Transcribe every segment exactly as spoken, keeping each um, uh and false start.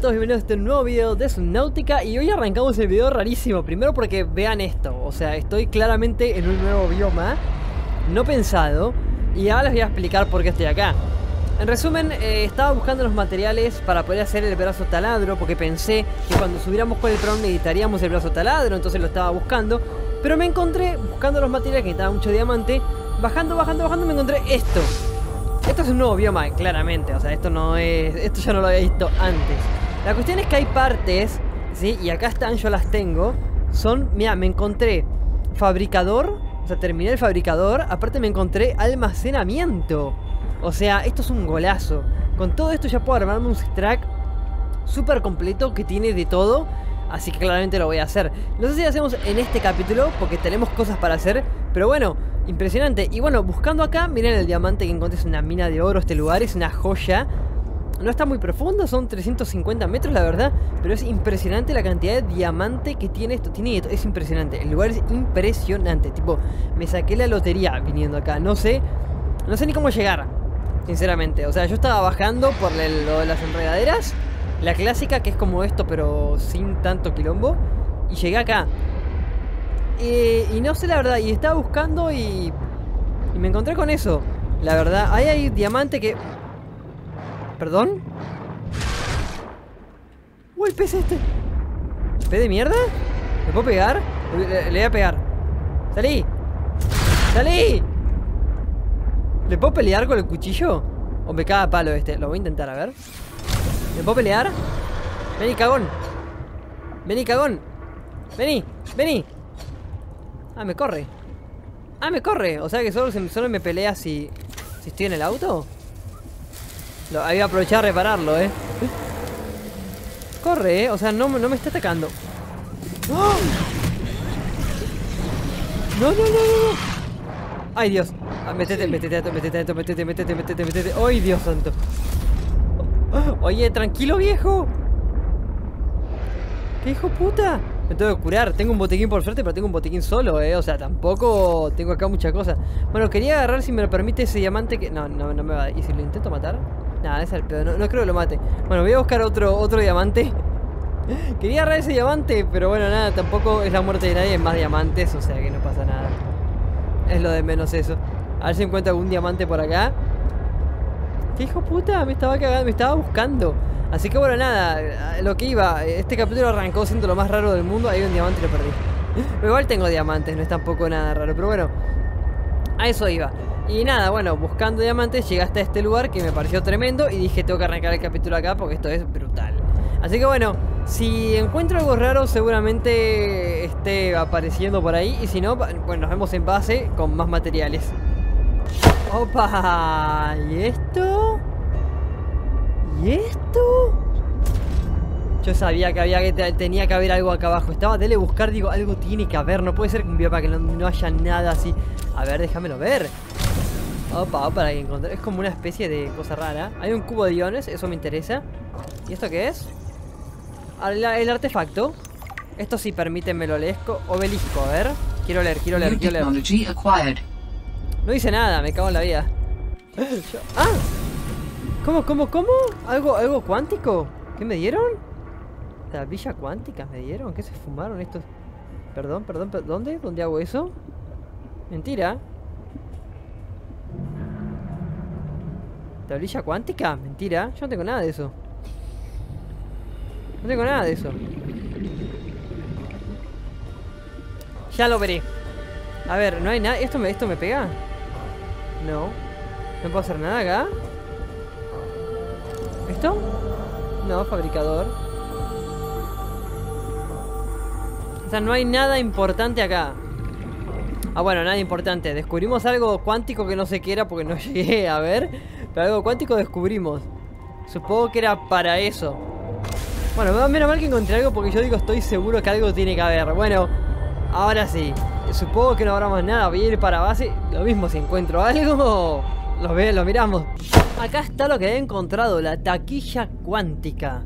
todos, bienvenidos a este nuevo video de Subnautica. Y hoy arrancamos el video rarísimo. Primero porque vean esto, o sea, estoy claramente en un nuevo bioma no pensado. Y ahora les voy a explicar por qué estoy acá. En resumen, eh, estaba buscando los materiales para poder hacer el brazo taladro, porque pensé que cuando subiéramos con el dron necesitaríamos el brazo taladro, entonces lo estaba buscando. Pero me encontré, buscando los materiales, que necesitaba mucho diamante. Bajando, bajando, bajando, me encontré esto. Esto es un nuevo bioma, claramente. O sea, esto no es... Esto ya no lo había visto antes. La cuestión es que hay partes, ¿sí? Y acá están, yo las tengo. Son... Mira, me encontré fabricador. O sea, terminé el fabricador. Aparte me encontré almacenamiento. O sea, esto es un golazo. Con todo esto ya puedo armarme un track súper completo que tiene de todo. Así que claramente lo voy a hacer. No sé si lo hacemos en este capítulo, porque tenemos cosas para hacer. Pero bueno, impresionante. Y bueno, buscando acá, miren el diamante que encontré. Es una mina de oro este lugar, es una joya. No está muy profundo, son trescientos cincuenta metros la verdad. Pero es impresionante la cantidad de diamante que tiene esto. Tiene esto, es impresionante, el lugar es impresionante. Tipo, me saqué la lotería viniendo acá. No sé, no sé ni cómo llegar, sinceramente. O sea, yo estaba bajando por el, lo de las enredaderas, la clásica, que es como esto pero sin tanto quilombo. Y llegué acá. Eh, y no sé la verdad, y estaba buscando y, y me encontré con eso. La verdad, ahí hay diamante que... ¿Perdón? ¡Uy, el pez este! ¿Pez de mierda? ¿Le puedo pegar? Le, le, le voy a pegar. ¡Salí! ¡Salí! ¿Le puedo pelear con el cuchillo? ¿O me caga a palo este? Lo voy a intentar, a ver. ¿Le puedo pelear? Vení, cagón. Vení, cagón. Vení, vení. Ah, me corre. Ah, me corre. O sea que solo, solo me pelea si, si estoy en el auto. Lo, ahí voy a aprovechar a repararlo, eh. Corre, eh. O sea, no, no me está atacando. ¡Oh! No, no, no, no. Ay, Dios. Ah, metete, metete, metete, metete, metete, metete, metete, metete. ¡Ay, Dios santo! Oye, tranquilo, viejo. ¿Qué hijo puta? Me tengo que curar, tengo un botiquín por suerte, pero tengo un botiquín solo, eh. O sea, tampoco tengo acá mucha cosa. Bueno, quería agarrar, si me lo permite, ese diamante que... No, no, no me va. ¿Y si lo intento matar? Nada, es el pedo, no, no creo que lo mate. Bueno, voy a buscar otro, otro diamante. Quería agarrar ese diamante, pero bueno, nada, tampoco es la muerte de nadie, es más diamantes, o sea que no pasa nada. Es lo de menos eso. A ver si encuentro algún diamante por acá. ¿Qué hijo puta? Me estaba cagando, me estaba buscando. Así que bueno, nada, lo que iba, este capítulo arrancó siendo lo más raro del mundo. Hay un diamante y lo perdí. Pero igual tengo diamantes, no es tampoco nada raro. Pero bueno, a eso iba. Y nada, bueno, buscando diamantes llegué hasta este lugar que me pareció tremendo. Y dije, tengo que arrancar el capítulo acá porque esto es brutal. Así que bueno, si encuentro algo raro seguramente esté apareciendo por ahí. Y si no, bueno, nos vemos en base con más materiales. ¡Opa! ¿Y esto? ¿Y esto? Yo sabía que había que tenía que haber algo acá abajo. Estaba de buscar, digo, algo tiene que haber. No puede ser que un bioma que no, no haya nada así. A ver, déjamelo ver. Opa, para que encontrar. Es como una especie de cosa rara. Hay un cubo de iones, eso me interesa. ¿Y esto qué es? El, el artefacto. Esto sí, permíteme lo lesco. Obelisco, a ver. Quiero leer, quiero leer, quiero leer. No dice nada, me cago en la vida. Yo, ¡ah! ¿Cómo, cómo, cómo? ¿Algo, algo cuántico? ¿Qué me dieron? Tablilla cuántica me dieron. ¿Qué se fumaron estos? Perdón, perdón, perdón. ¿Dónde? ¿Dónde hago eso? Mentira. ¿Tablilla cuántica? Mentira. Yo no tengo nada de eso. No tengo nada de eso. Ya lo veré. A ver, no hay nada. ¿Esto me, esto me pega? No. ¿No puedo hacer nada acá? ¿Esto? No, fabricador. O sea, no hay nada importante acá. Ah, bueno, nada importante. Descubrimos algo cuántico que no sé qué era porque no llegué a ver. Pero algo cuántico descubrimos. Supongo que era para eso. Bueno, menos mal que encontré algo porque yo digo, estoy seguro que algo tiene que haber. Bueno, ahora sí. Supongo que no habrá más nada. Voy a ir para base. Lo mismo, si encuentro algo, lo, ve, lo miramos. Acá está lo que he encontrado, la taquilla cuántica.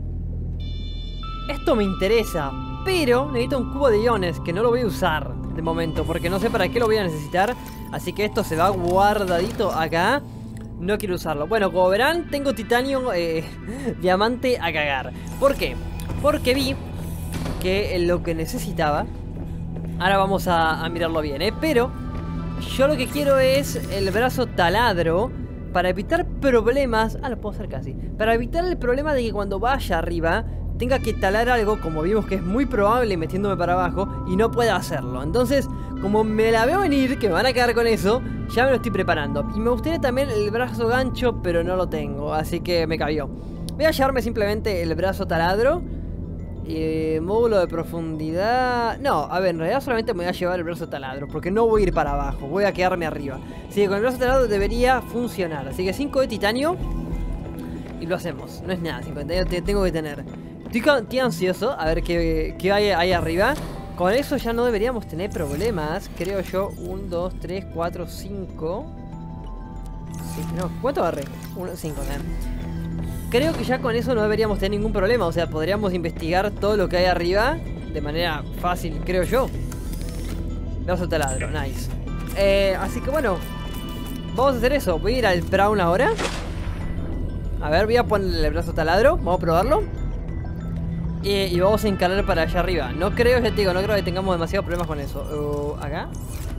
Esto me interesa, pero necesito un cubo de iones que no lo voy a usar de momento porque no sé para qué lo voy a necesitar. Así que esto se va guardadito acá. no quiero usarlo. Bueno, como verán, tengo titanio eh, diamante a cagar. ¿Por qué? Porque vi que lo que necesitaba... Ahora vamos a, a mirarlo bien, ¿eh? Pero yo lo que quiero es el brazo taladro para evitar problemas... Ah, lo puedo hacer casi. Para evitar el problema de que cuando vaya arriba tenga que talar algo, como vimos que es muy probable metiéndome para abajo, y no pueda hacerlo. Entonces, como me la veo venir, que me van a quedar con eso, ya me lo estoy preparando. Y me gustaría también el brazo gancho, pero no lo tengo, así que me cabió. Voy a llevarme simplemente el brazo taladro. Eh, módulo de profundidad... No, a ver, en realidad solamente me voy a llevar el brazo taladro, porque no voy a ir para abajo, voy a quedarme arriba. Así que con el brazo taladro debería funcionar. Así que cinco de titanio y lo hacemos. No es nada, cinco de titanio te tengo que tener. Estoy, estoy ansioso a ver qué, qué hay ahí arriba. Con eso ya no deberíamos tener problemas, creo yo. uno, dos, tres, cuatro, cinco. Sí, no, ¿cuánto agarré? uno, cinco, ¿eh? Creo que ya con eso no deberíamos tener ningún problema. O sea, podríamos investigar todo lo que hay arriba de manera fácil, creo yo. Brazo taladro, nice. eh, Así que bueno, vamos a hacer eso. Voy a ir al Brown ahora. A ver, voy a ponerle el brazo taladro. Vamos a probarlo. Y, y vamos a encarar para allá arriba. No creo, ya te digo, no creo que tengamos demasiados problemas con eso. uh, Acá.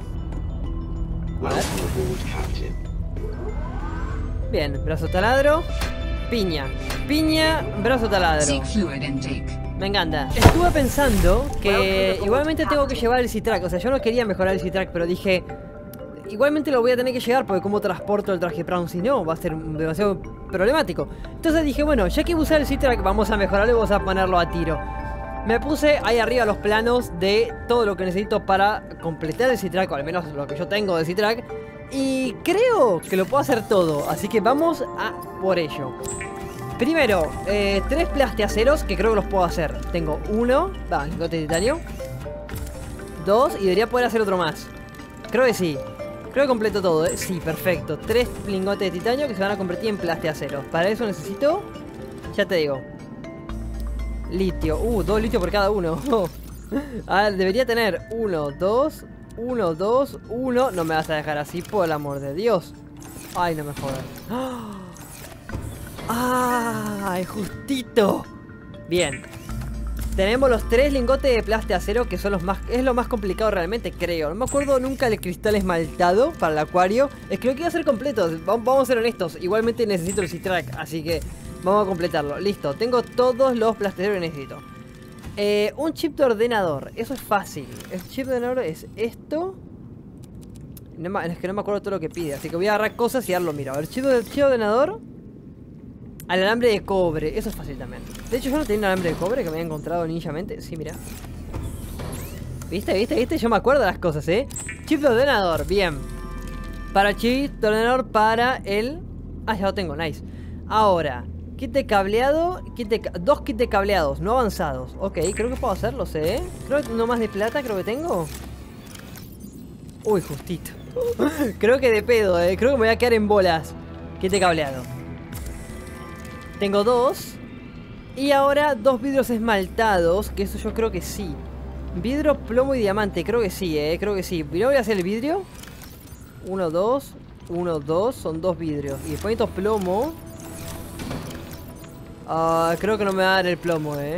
A ver. Bien, brazo taladro. Piña, piña, brazo taladro. Me encanta. Estuve pensando que igualmente tengo que llevar el C-Track. O sea, yo no quería mejorar el C-Track, pero dije, igualmente lo voy a tener que llevar, porque como transporto el traje Brown, si no, va a ser demasiado problemático. Entonces dije, bueno, ya que voy a usar el C-Track, vamos a mejorarlo y vamos a ponerlo a tiro. Me puse ahí arriba los planos de todo lo que necesito para completar el C-Track, o al menos lo que yo tengo de C-Track. Y creo que lo puedo hacer todo, así que vamos a por ello. Primero, eh, tres plastiaceros que creo que los puedo hacer. Tengo uno, va, lingote de titanio. Dos, y debería poder hacer otro más. Creo que sí. Creo que completo todo, ¿eh? Sí, perfecto. Tres lingotes de titanio que se van a convertir en plastiaceros. Para eso necesito, ya te digo, litio. Uh, dos litios por cada uno. A ver, debería tener uno, dos... Uno, dos, uno. No me vas a dejar así, por el amor de Dios. Ay, no me jodas. ¡Ay, justito! Bien. Tenemos los tres lingotes de plastiacero, que son los más... Es lo más complicado realmente, creo. No me acuerdo nunca del cristal esmaltado para el acuario. Es que lo quiero hacer completo. Vamos a ser honestos. Igualmente necesito el C-Track, así que vamos a completarlo. Listo, tengo todos los plastiaceros que necesito. Eh, un chip de ordenador, eso es fácil. El chip de ordenador es esto. No, es que no me acuerdo todo lo que pide, así que voy a agarrar cosas y darlo miro. A ver, chip de, chip de ordenador. Al alambre de cobre, eso es fácil también. De hecho yo no tenía un alambre de cobre que me había encontrado ninjamente. Sí, mira. ¿Viste? ¿Viste? ¿Viste? Yo me acuerdo de las cosas, ¿eh? Chip de ordenador, bien. Para chip de ordenador para el... Ah, ya lo tengo, nice. Ahora, kit de cableado, kit de... dos kits de cableados, no avanzados. Ok, creo que puedo hacerlos, ¿eh? Creo que no más de plata, creo que tengo. Uy, justito. Creo que de pedo, ¿eh? Creo que me voy a quedar en bolas. Kit de cableado. Tengo dos. Y ahora dos vidrios esmaltados, que eso yo creo que sí. Vidrio, plomo y diamante, creo que sí, ¿eh? Creo que sí. Primero voy a hacer el vidrio. Uno, dos. Uno, dos. Son dos vidrios. Y después necesito plomo. Uh, creo que no me va a dar el plomo, eh.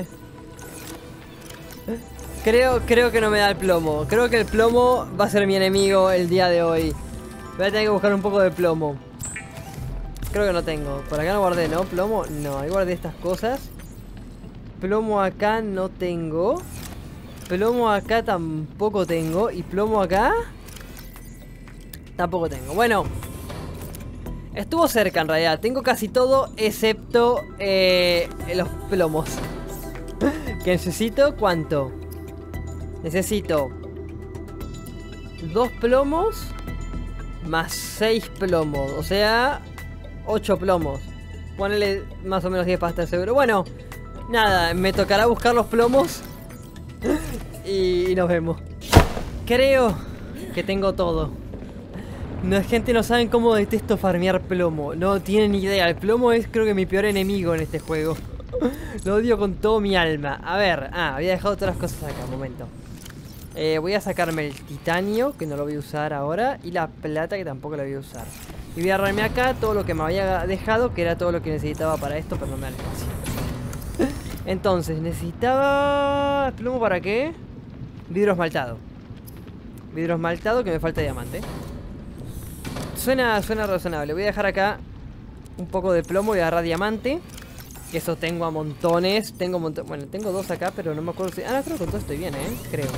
Creo, creo que no me da el plomo. Creo que el plomo va a ser mi enemigo el día de hoy. Voy a tener que buscar un poco de plomo. Creo que no tengo. Por acá no guardé, ¿no? Plomo, no. Ahí guardé estas cosas. Plomo acá no tengo. Plomo acá tampoco tengo. Y plomo acá tampoco tengo. Bueno, estuvo cerca en realidad. Tengo casi todo excepto eh, los plomos. ¿Que necesito? ¿Cuánto? Necesito dos plomos más seis plomos. O sea, ocho plomos. Ponele más o menos diez para estar seguro. Bueno, nada, me tocará buscar los plomos. y, y nos vemos. Creo que tengo todo. No, gente, no saben cómo detesto farmear plomo. No tienen ni idea. El plomo es, creo que, mi peor enemigo en este juego. Lo odio con todo mi alma. A ver, ah, había dejado todas las cosas acá, un momento. eh, Voy a sacarme el titanio, que no lo voy a usar ahora. Y la plata, que tampoco la voy a usar. Y voy a agarrarme acá todo lo que me había dejado, que era todo lo que necesitaba para esto, pero no me da el espacio. Entonces, necesitaba... ¿Plomo para qué? Vidrio esmaltado. Vidrio esmaltado, que me falta diamante. Suena, suena razonable. Voy a dejar acá un poco de plomo y agarrar diamante. Que eso tengo a montones. Tengo montones. Bueno, tengo dos acá, pero no me acuerdo si... Ah, no, creo que con todo estoy bien, ¿eh? Creo.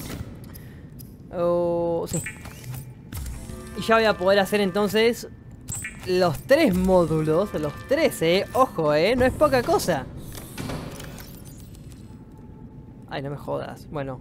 Oh, sí. Y ya voy a poder hacer entonces los tres módulos. Los tres, ¿eh? Ojo, ¿eh? No es poca cosa. Ay, no me jodas. Bueno.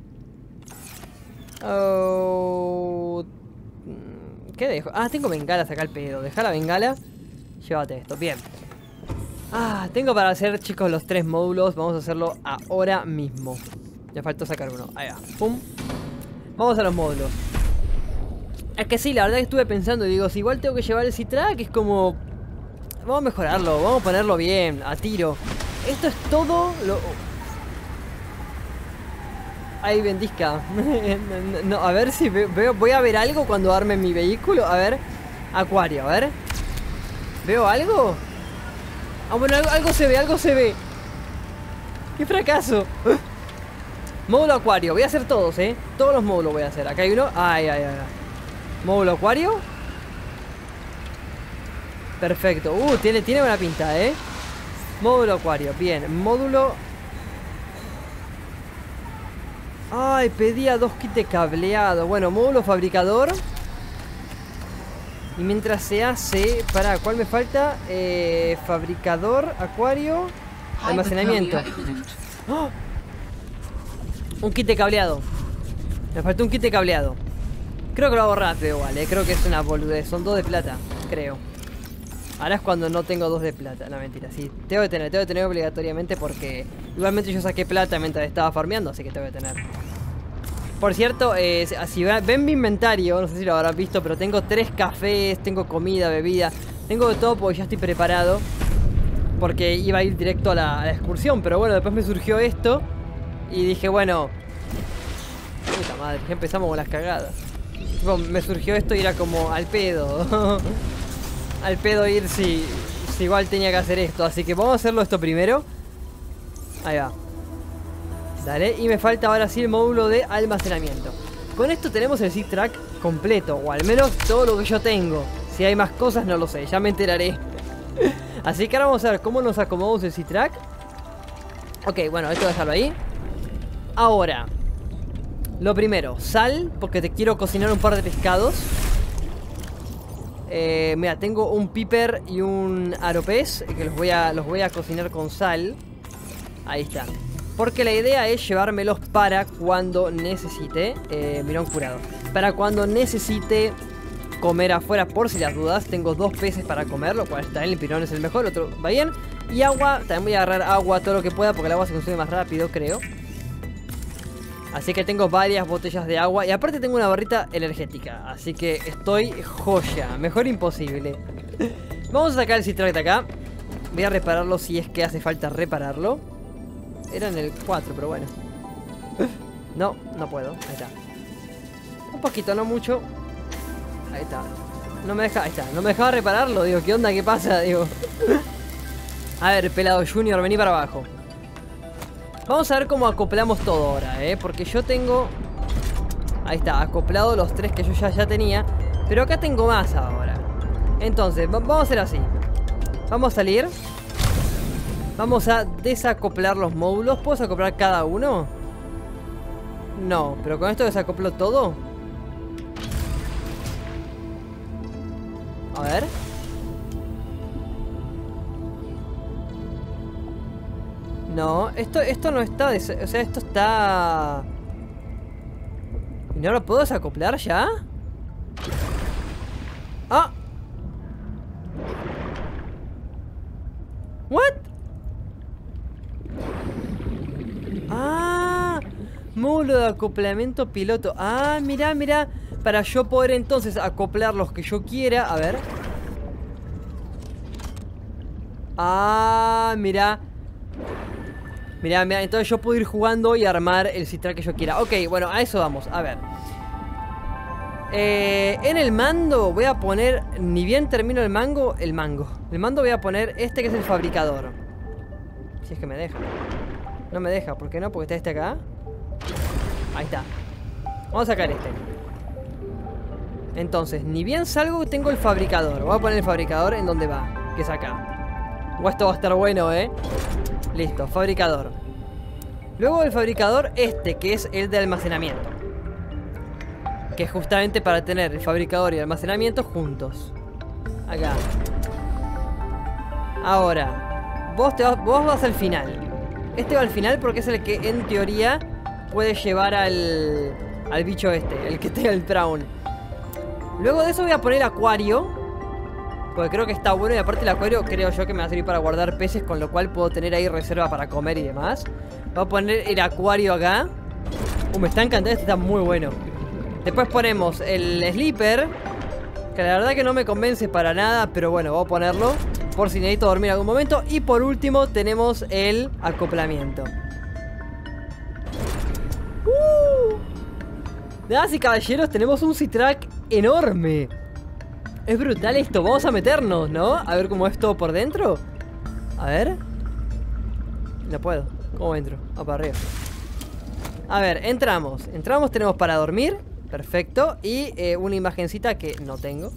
Oh... ¿Qué dejo? Ah, tengo bengalas acá al pedo. Deja la bengala. Llévate esto. Bien. Ah, tengo para hacer, chicos, los tres módulos. Vamos a hacerlo ahora mismo. Me faltó sacar uno. Ahí va. Pum. Vamos a los módulos. Es que sí, la verdad que estuve pensando y digo, si igual tengo que llevar el C-Track, es como... Vamos a mejorarlo, vamos a ponerlo bien, a tiro. Esto es todo lo... Ay, bendizca. no, no, a ver si veo... Voy a ver algo cuando arme mi vehículo. A ver. Acuario, a ver. ¿Veo algo? Ah, bueno, algo, algo se ve, algo se ve. ¡Qué fracaso! Módulo acuario, voy a hacer todos, eh. Todos los módulos voy a hacer. Acá hay uno. Ay, ay, ay. Módulo acuario. Perfecto. Uh, tiene, tiene buena pinta, eh. Módulo acuario, bien. Módulo... Ay, pedía dos kits de cableado. Bueno, módulo fabricador. Y mientras se hace... Para, ¿cuál me falta? Eh, fabricador, acuario, almacenamiento. ¡Oh! Un kit de cableado. Me faltó un kit de cableado. Creo que lo hago rápido igual, eh. Creo que es una boludez. Son dos de plata, creo. Ahora es cuando no tengo dos de plata. No, mentira, sí. Tengo que tener, tengo que tener obligatoriamente porque... Igualmente yo saqué plata mientras estaba farmeando, así que tengo que tener. Por cierto, eh, si ven mi inventario, no sé si lo habrán visto, pero tengo tres cafés, tengo comida, bebida. Tengo de todo porque ya estoy preparado. Porque iba a ir directo a la, a la excursión, pero bueno, después me surgió esto. Y dije, bueno... Puta madre, ya empezamos con las cagadas. Tipo, me surgió esto y era como al pedo. Al pedo ir si, si igual tenía que hacer esto. Así que vamos a hacerlo esto primero. Ahí va. Dale, y me falta ahora sí el módulo de almacenamiento. Con esto tenemos el C-Track completo, o al menos todo lo que yo tengo. Si hay más cosas no lo sé, ya me enteraré. Así que ahora vamos a ver cómo nos acomodamos el C-Track. Ok, bueno, esto dejarlo ahí. Ahora, lo primero, sal, porque te quiero cocinar un par de pescados. Eh, mira, tengo un piper y un aropez que los voy a, los voy a cocinar con sal. Ahí está. Porque la idea es llevármelos para cuando necesite. Eh, mirón curado. Para cuando necesite comer afuera, por si las dudas. Tengo dos peces para comer, lo cual está bien. El pirón es el mejor, el otro va bien. Y agua, también voy a agarrar agua todo lo que pueda porque el agua se consume más rápido, creo. Así que tengo varias botellas de agua. Y aparte tengo una barrita energética. Así que estoy joya. Mejor imposible. Vamos a sacar el C-Track de acá. Voy a repararlo si es que hace falta repararlo. Era en el cuatro, pero bueno. No, no puedo. Ahí está. Un poquito, no mucho. Ahí está. No me deja, ahí está. No me dejaba repararlo. Digo, ¿qué onda? ¿Qué pasa? Digo. A ver, pelado Junior, vení para abajo. Vamos a ver cómo acoplamos todo ahora, ¿eh? Porque yo tengo... Ahí está, acoplado los tres que yo ya, ya tenía. Pero acá tengo más ahora. Entonces, vamos a hacer así. Vamos a salir. Vamos a desacoplar los módulos. ¿Puedo desacoplar cada uno? No, pero con esto desacoplo todo. A ver. No, esto, esto no está... O sea, esto está... ¿Y no lo puedo desacoplar ya? ¡Ah! ¿What? ¡Ah! Módulo de acoplamiento piloto. ¡Ah, mira, mira! Para yo poder entonces acoplar los que yo quiera. A ver. ¡Ah, mira! Mirá, mirá, entonces yo puedo ir jugando y armar el C-Track que yo quiera. Ok, bueno, a eso vamos, a ver. Eh, en el mando voy a poner, ni bien termino el mango, el mango. El mando voy a poner este que es el fabricador. Si es que me deja. No me deja, ¿por qué no? Porque está este acá. Ahí está. Vamos a sacar este. Entonces, ni bien salgo, tengo el fabricador. Voy a poner el fabricador en donde va, que es acá. O esto va a estar bueno, ¿eh? Listo, fabricador. Luego el fabricador este, que es el de almacenamiento. Que es justamente para tener el fabricador y el almacenamiento juntos. Acá. Ahora, vos, te vas, vos vas al final. Este va al final porque es el que en teoría puede llevar al, al bicho este, el que tenga el Prawn. Luego de eso voy a poner acuario, porque creo que está bueno. Y aparte el acuario creo yo que me va a servir para guardar peces, con lo cual puedo tener ahí reserva para comer y demás. Voy a poner el acuario acá. Uh, me está encantando, este está muy bueno. Después ponemos el sleeper, que la verdad que no me convence para nada, pero bueno, voy a ponerlo por si necesito dormir en algún momento. Y por último tenemos el acoplamiento. uh. Damas y caballeros, tenemos un Seatrack enorme. Es brutal esto, vamos a meternos, ¿no? A ver cómo es todo por dentro. A ver. No puedo, ¿cómo entro? Ah, para arriba. A ver, entramos. Entramos, tenemos para dormir. Perfecto. Y eh, una imagencita que no tengo.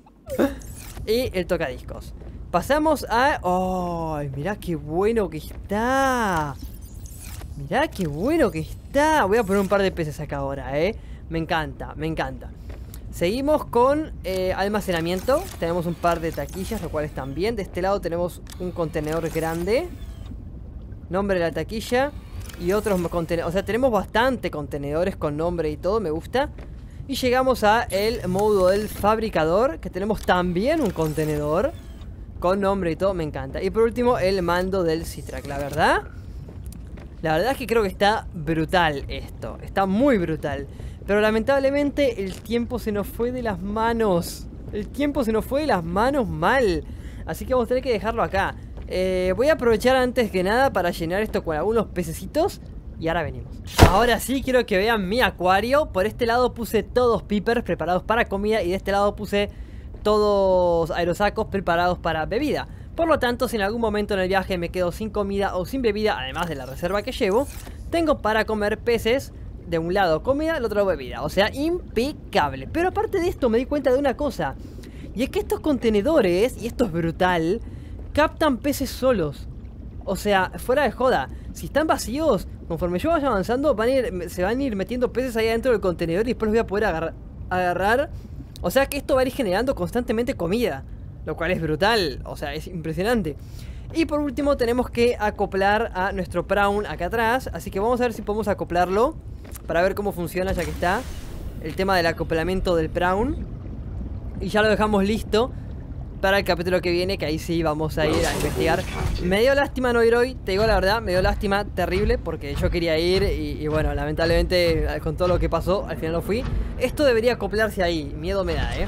Y el tocadiscos. Pasamos a... ¡ay! Mirá qué bueno que está. Mirá qué bueno que está. Voy a poner un par de peces acá ahora, ¿eh? Me encanta, me encanta. Seguimos con eh, almacenamiento. Tenemos un par de taquillas, lo cual están bien. De este lado tenemos un contenedor grande. Nombre de la taquilla. Y otros contenedores. O sea, tenemos bastante contenedores con nombre y todo, me gusta. Y llegamos a el módulo del fabricador, que tenemos también un contenedor con nombre y todo, me encanta. Y por último, el mando del Seatrack. La verdad, la verdad es que creo que está brutal esto. Está muy brutal. Pero lamentablemente el tiempo se nos fue de las manos. El tiempo se nos fue de las manos mal. Así que vamos a tener que dejarlo acá. Eh, voy a aprovechar antes que nada para llenar esto con algunos pececitos. Y ahora venimos. Ahora sí quiero que vean mi acuario. Por este lado puse todos peepers preparados para comida. Y de este lado puse todos aerosacos preparados para bebida. Por lo tanto, si en algún momento en el viaje me quedo sin comida o sin bebida, además de la reserva que llevo, tengo para comer peces. De un lado comida, del otro lado bebida. O sea, impecable. Pero aparte de esto me di cuenta de una cosa. Y es que estos contenedores, y esto es brutal, captan peces solos. O sea, fuera de joda. Si están vacíos, conforme yo vaya avanzando, van a ir, se van a ir metiendo peces ahí adentro del contenedor. Y después los voy a poder agarrar, agarrar. O sea que esto va a ir generando constantemente comida. Lo cual es brutal. O sea, es impresionante. Y por último tenemos que acoplar a nuestro Prawn acá atrás. Así que vamos a ver si podemos acoplarlo, para ver cómo funciona, ya que está el tema del acoplamiento del Prawn. Y ya lo dejamos listo para el capítulo que viene, que ahí sí vamos a ir a investigar. Me dio lástima no ir hoy, te digo la verdad, me dio lástima terrible, porque yo quería ir y, y bueno, lamentablemente con todo lo que pasó, al final no fui. Esto debería acoplarse ahí, miedo me da, eh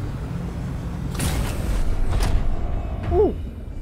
Uh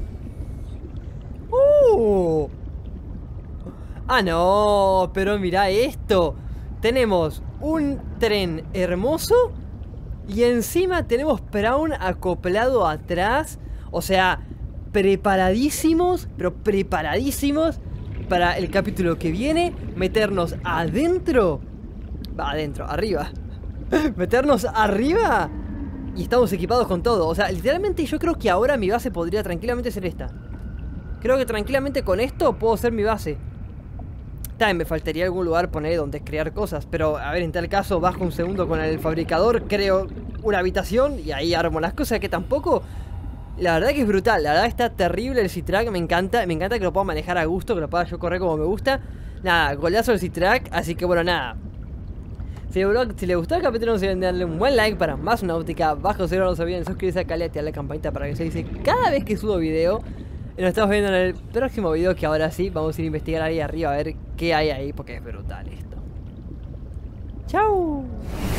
Uh Ah, no, pero mirá esto. Tenemos un tren hermoso y encima tenemos Prawn acoplado atrás. O sea, preparadísimos, pero preparadísimos para el capítulo que viene. Meternos adentro. Va, adentro, arriba. Meternos arriba. Y estamos equipados con todo. O sea, literalmente yo creo que ahora mi base podría tranquilamente ser esta. Creo que tranquilamente con esto puedo ser mi base. También me faltaría algún lugar poner donde crear cosas. Pero, a ver, en tal caso bajo un segundo con el fabricador, creo una habitación y ahí armo las cosas, que tampoco... La verdad que es brutal, la verdad está terrible el Seatrack, me encanta. Me encanta que lo pueda manejar a gusto, que lo pueda yo correr como me gusta. Nada, golazo el Seatrack, así que bueno, nada. Si, si les gustó el capítulo, no se olviden de darle un buen like para más náutica. Bajo cero, no se olviden de suscribirse al canal y activar la campanita para que se dice cada vez que subo video. Y nos estamos viendo en el próximo video, que ahora sí vamos a ir a investigar ahí arriba a ver qué hay ahí, porque es brutal esto. ¡Chao!